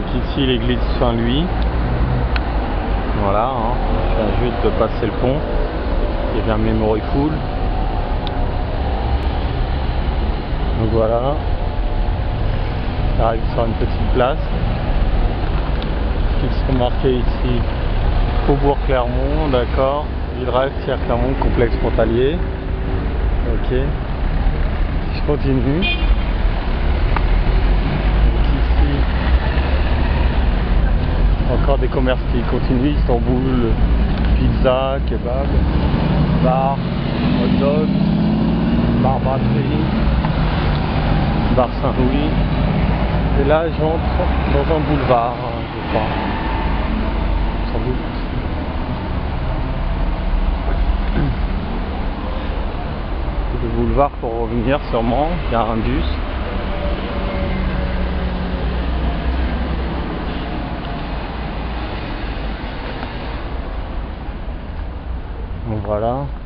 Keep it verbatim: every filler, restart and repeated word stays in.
Donc ici l'église Saint-Louis. Voilà, hein. Je viens juste de passer le pont. Et vers Memory Full. Donc voilà. J'arrive sur une petite place. Ils sont marqués ici. Faubourg Clermont, d'accord. Villeray, Thiers, Clermont, complexe frontalier. Ok. Je continue. Donc ici, encore des commerces qui continuent. Istanbul, pizza, kebab, bar, hot dog, bar brasserie, bar Saint-Louis. Et là, j'entre dans un boulevard, je crois. Sans doute. Le boulevard pour revenir sûrement, il y a un bus. Donc voilà.